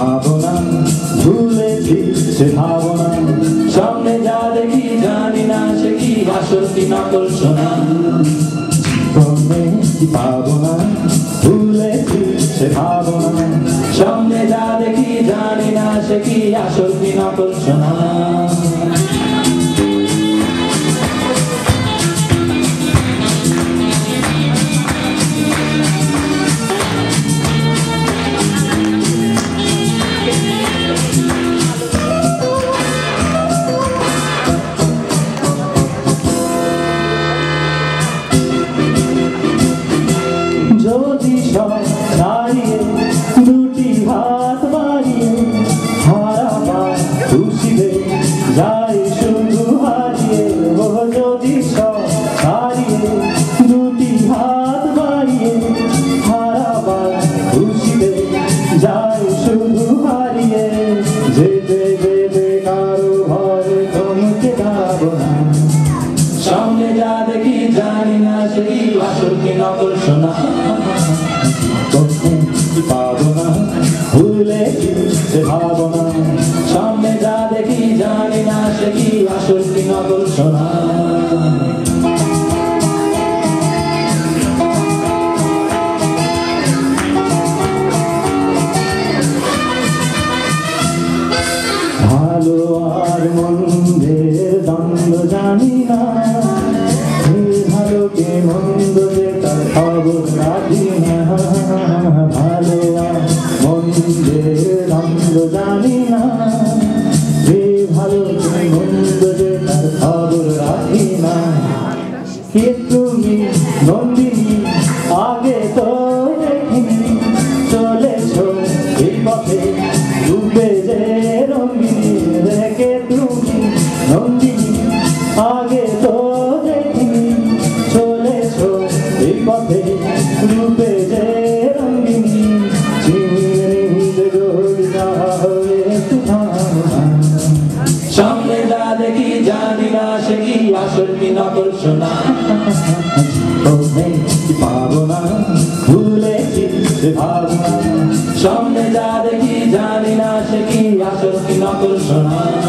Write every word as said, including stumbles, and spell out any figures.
ভাবনা ভুলেছি সে ভাবনা সামনে যা দেখি জানি না সে কি আসল কি নকল সোনা কি পাবো না ভুলেছি সে ভাবনা সামনে যা দেখি জানি না সে কি আসল কি নকল সোনা যদি সব দাঁড়িয়ে দুটি হাত বাড়িয়ে হারাবার খুশিতে যাই শুধু হারিয়ে ও যদি সব দাঁড়িয়ে দুটি হাত বাড়িয়ে হারাবার খুশিতে যাই শুধু হারিয়ে যেতে যেতে কারো ভয় থমকে দাঁড়াবো না সামনে যা দেখি জানি না সেই আসল কি নকল সোনা পাবো না ভুলেছি সে ভাবনা সামনে যা দেখি জানি না সে কি আসল কি নকল সোনা ভালো আর মন্দের দ্বন্দ্ব জানি না ভালো কে মন্দ যে তার খবর রাখি না ভালো আর মন্দের দ্বন্দ্ব জানি না যে ভালো কে মন্দ যে তার খবর রাখি না কে তুমি নন্দিনী আগে তো দেখিনি চলেছ এই পথে ডুবে যে রঙ্গিনী রেখে তুমি নন্দিনী আগে তো দেখিনি চলেছ এই পথে ডুবে যে রঙ্গিনী সামনে যা দেখি জানি না সে কি আসল কি নকল সোনা পাবো না ভুলেছি সে ভাবনা সামনে যা দেখি জানি না সে কি আসল কি নকল সোনা